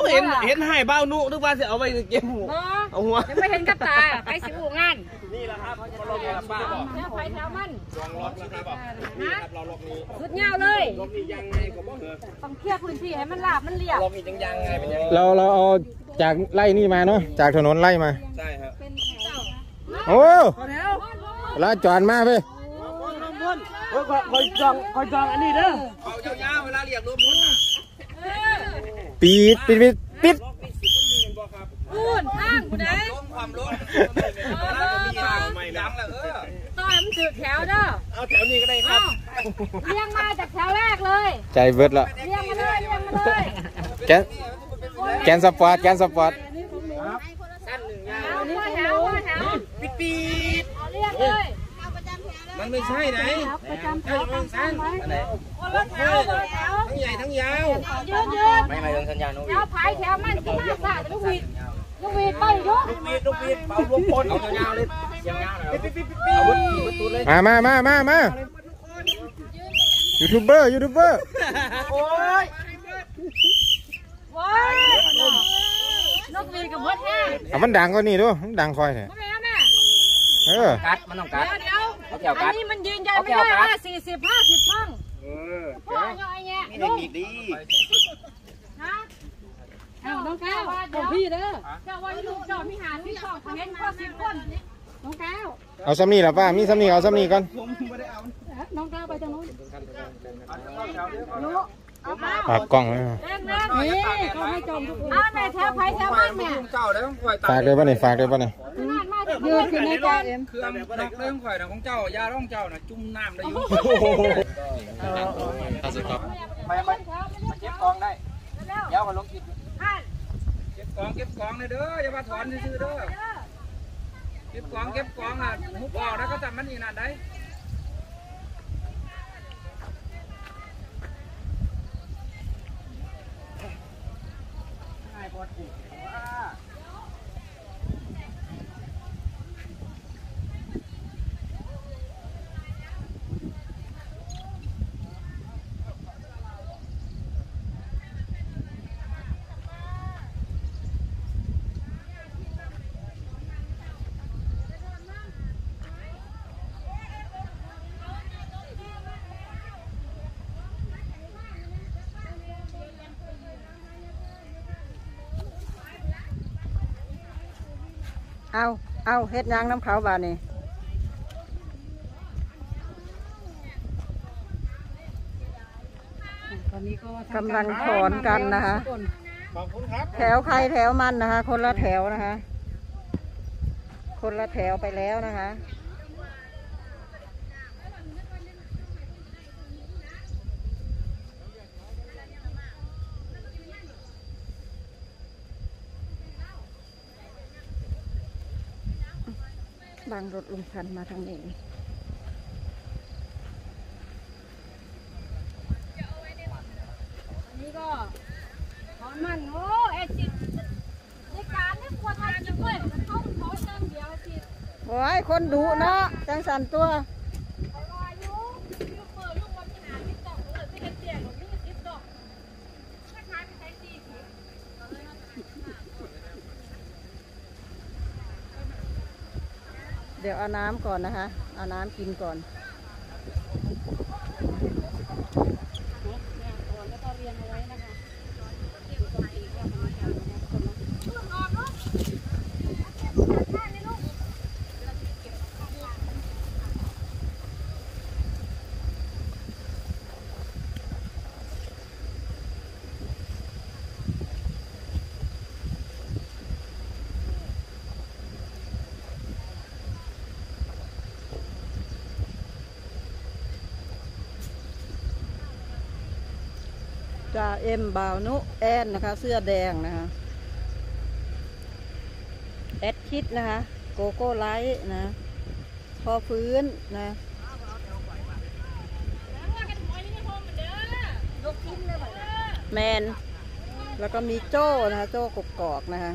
เห็นให้เบ้านุนึกว่าจะเอาไปเก็บหัวเอาหัวยังไม่เห็นกับตาไปสิอู่งานนี่แหละครับเราลงป้าบอกแถวไฟแถวมันลองล็อกแล้วครับนี่ครับเราล็อกนี้สุดเงาเลยล็อกนี้ยังไงก็บอกต้องเคลียร์พื้นที่ให้มันราบมันเรียบล็อกนี้ยังไงเป็นยังเราเอาจากไล่นี่มาเนาะจากถนนไล่มาใช่ครับโอ้แล้วจอดมาเว้ยคอยจองอันนี้เด้อเอายาวๆเวลาเรียกรถพุ่นปิดพูนทางกูได้ความร้อนไม่ย้ำแล้วต่อยมันถือแถวเด้อเอาแถวนี้ก็ได้ครับเรียงมาจากแถวแรกเลยใจเบิดละเรียงมาเลยแกนสปอร์ตสั้นหนึ่งยาวแถวปิดเรียงเลยมันไม่ใช่ไหนประจำแถวสั้นรถแถวทั้งใหญ่ทั้งยาวยืนไม่เรื่องสัญญาณแถวไผ่แถวมันขึ้นมาค่ะลูกวีดไปยกลูกวีดเบาลูกปนเอายาวเลยยาวเลยมายูทูบเบอร์โอ้ยนกวีดกับมดแห้งเอามันดังกว่านี่ด้วยมันดังคอยเนี่ยกัดมันต้องกัดเดี๋ยวอันนี้มันยืนยันไม่ได้ว่า40-50ช่องพ่อย่อยแง่มีเทคนิคดีนะน้องแก้วของพี่เด้อเจ้าว่าลูกเจ้าพี่หาที่ช่องเห็นข้อ10คนน้องแก้วเอาซ้ำนี่หรอป้ามีซ้ำนี่เอาซ้ำนี่ก่อนน้องแก้วไปทางนู้นปากกล้องเลยนี่ก็ให้จมทุกคนเอาแม่แถวไผ่แถวมันแม่ฝากเลยป่ะเนี่ยยืนขึ้นในจานเครื่องนอกเรื่องข่อยนะของเจ้ายาร้องเจ้านะจุ่มน้ำได้อยู่ไปเก็บกองได้เดี๋ยวมาลงกินเก็บกองเลยเด้ออย่ามาถอนซื้อเด้อเก็บกองอ่ะหุบออกแล้วก็จับมันอีกนั่นได้เอาเฮ็ดยางน้ำขาวบานี่กำลังถอนกันนะคะแถวใครแถวมันนะคะคนละแถวนะคะคนละแถวไปแล้วนะคะบางรถลุงพันมาทางนี้อันนี้ก็ถอนมันโอ้เอจิตในการที่ควรทำด้วยเขาถอนเรื่องเดียวจิตโอ้ยคนดุเนาะจังสันตัวเดี๋ยวเอาน้ำก่อนนะคะเอาน้ำกินก่อนจ่าเอ็มบ่าวนุแอนนะคะเสื้อแดงนะคะแอดคิดนะคะโกโก้ไลท์นะพอฟื้นนะแมนแล้วก็มีโจ้นะคะโจ้กกอกนะคะ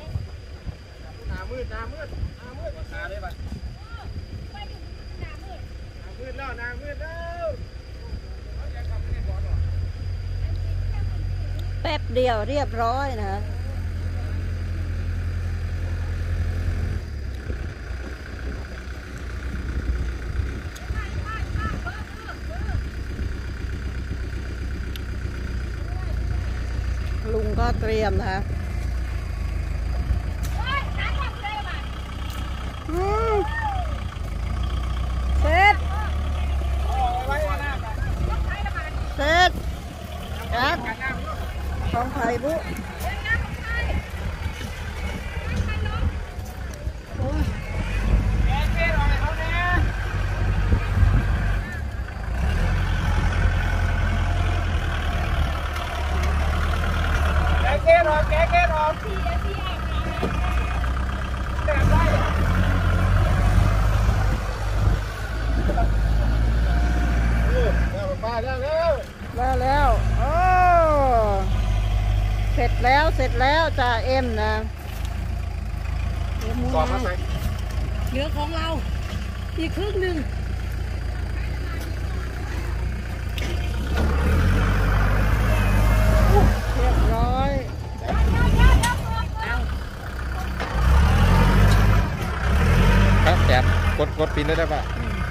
หน้ามืดราคาได้ปะแป๊บเดียวเรียบร้อยนะลุงก็เตรียมนะคะเสร็จเสร็จครับของไผ่บุแล้วโอ้เสร็จแล้วจ่าเอ็มนะกรอบมาใส่เหลือของเราอีกครึ่งหนึ่งเรียบร้อยครับแกะกดปินได้ป่ะ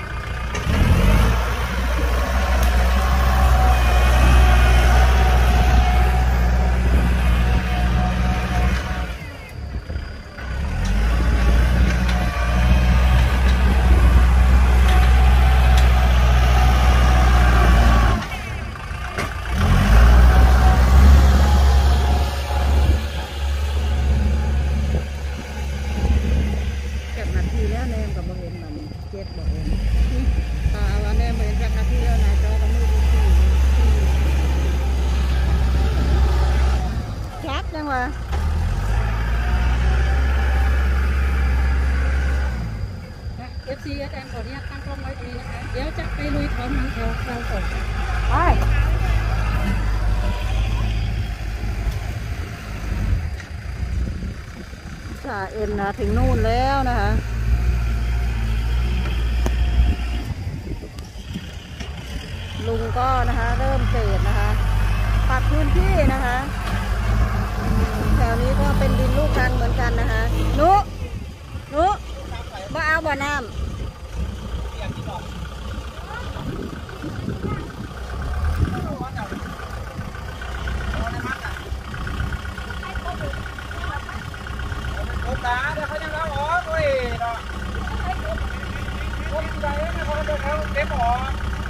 FC อาจารย์ขออนุญาตตั้งกล้องไว้ตรงนี้นะคะเดี๋ยวจะไปลุยถอนมันแถวเราก่อนไปจ่าเอ็มนะถึงนู่นแล้วนะคะลุงก็นะคะเริ่มเศษนะคะปรับพื้นที่นะคะแถวนี้ก็เป็นดินลูกรังเหมือนกันนะคะนุบ่เอาบ่น้ำตาเดี๋ยวเขายังเอาออกเว้ยเนาะพวกใจนะเขาจะเอาเก็บออก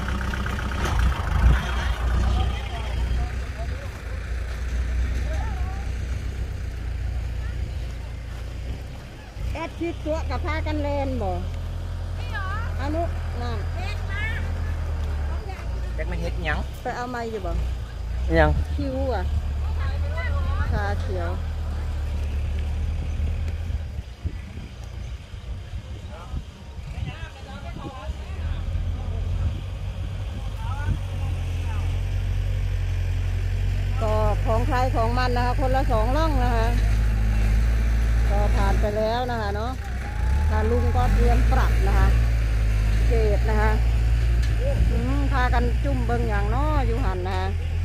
แอดชิดตัวกับผ้ากันเลนบ่อนุนั่นแกไม่เห็ดยังไปเอาไม้อยู่บ่ยังคิวอ่ะชาเขียวก็ของใครของมันนะคะคนละ2 ร่องนะคะก็ผ่านไปแล้วนะคะเนาะลุงก็เตรียมปรับนะคะเกตนะคะพากันจุ่มเบิ่งอย่างน้ออยู่หันนะคะ